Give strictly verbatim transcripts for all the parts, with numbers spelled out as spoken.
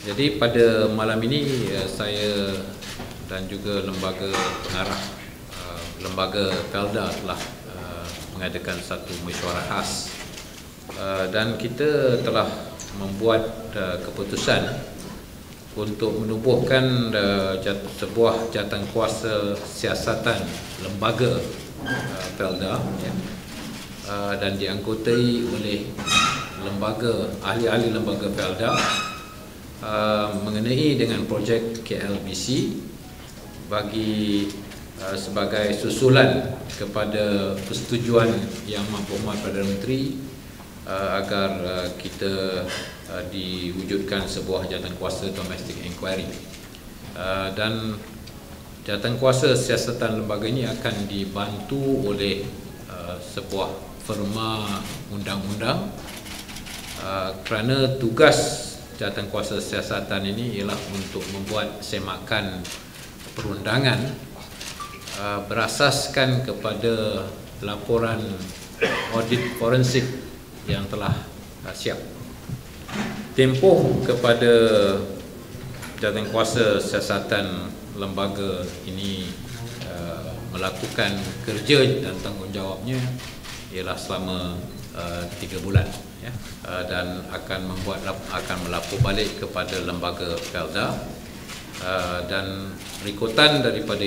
Jadi pada malam ini saya dan juga lembaga pengarah lembaga Felda telah mengadakan satu mesyuarah khas dan kita telah membuat keputusan untuk menubuhkan sebuah jawatankuasa siasatan lembaga Felda dan dianggotai oleh lembaga ahli-ahli lembaga Felda Uh, mengenai dengan projek K L B C bagi uh, sebagai susulan kepada persetujuan Yang Maha Perdana Menteri uh, agar uh, kita uh, diwujudkan sebuah jawatankuasa domestic inquiry uh, dan jawatankuasa siasatan lembaga ini akan dibantu oleh uh, sebuah firma undang-undang uh, kerana tugas jawatankuasa siasatan ini ialah untuk membuat semakan perundangan uh, berasaskan kepada laporan audit forensik yang telah uh, siap. Tempoh kepada jawatankuasa siasatan lembaga ini uh, melakukan kerja dan tanggungjawabnya ialah selama uh, tiga bulan. Ya, dan akan membuat akan melapor balik kepada lembaga Felda uh, dan berikutan daripada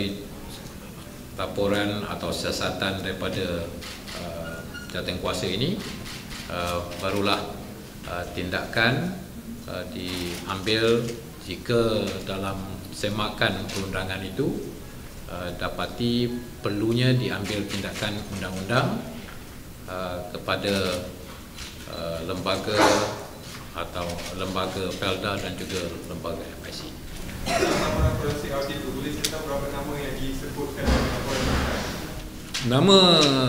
laporan atau siasatan daripada uh, jawatankuasa ini uh, barulah uh, tindakan uh, diambil jika dalam semakan perundangan itu uh, dapati perlunya diambil tindakan undang-undang uh, kepada Uh, lembaga atau lembaga Felda dan juga lembaga M I C. Laporan forensik audit itu boleh cerita berapa nama yang disebutkan dalam laporan? Nama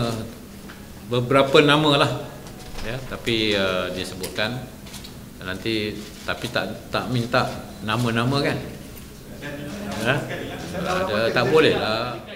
beberapa nama lah, ya, tapi uh, disebutkan nanti, tapi tak tak minta nama-nama kan? Ya? Ada, tak boleh lah.